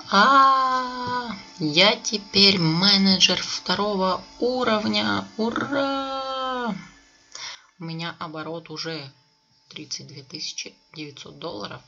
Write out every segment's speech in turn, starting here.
Я теперь менеджер 2-го уровня. Ура! У меня оборот уже 32 900 долларов.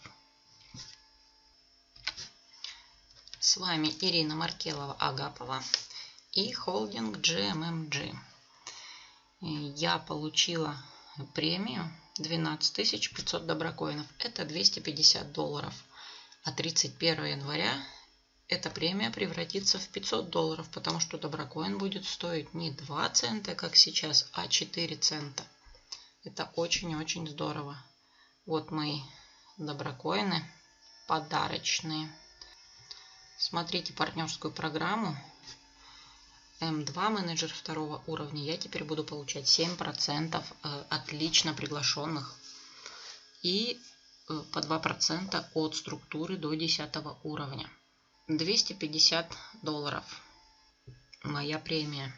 С вами Ирина Маркелова-Агапова и холдинг GMMG. Я получила премию 12 500 доброкоинов. Это 250 долларов. А 31 января эта премия превратится в 500 долларов, потому что доброкоин будет стоить не 2 цента, как сейчас, а 4 цента. Это очень-очень здорово. Вот мои доброкоины подарочные. Смотрите партнерскую программу М2 менеджер 2-го уровня. Я теперь буду получать 7% от лично приглашенных и по 2% от структуры до 10 уровня. 250 долларов моя премия.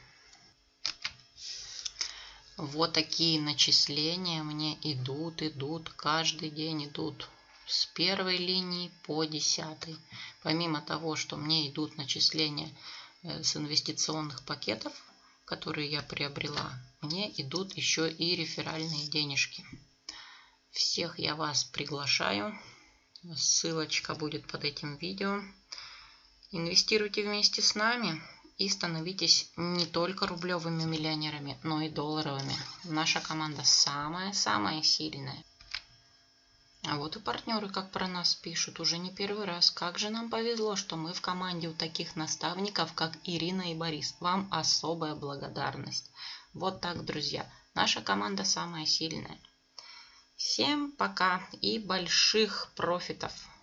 Вот такие начисления мне идут, каждый день идут. С первой линии по 10. Помимо того, что мне идут начисления с инвестиционных пакетов, которые я приобрела, мне идут еще и реферальные денежки. Всех я вас приглашаю. Ссылочка будет под этим видео. Инвестируйте вместе с нами и становитесь не только рублевыми миллионерами, но и долларовыми. Наша команда самая-самая сильная. А вот и партнеры как про нас пишут уже не первый раз. Как же нам повезло, что мы в команде у таких наставников, как Ирина и Борис. Вам особая благодарность. Вот так, друзья. Наша команда самая сильная. Всем пока и больших профитов!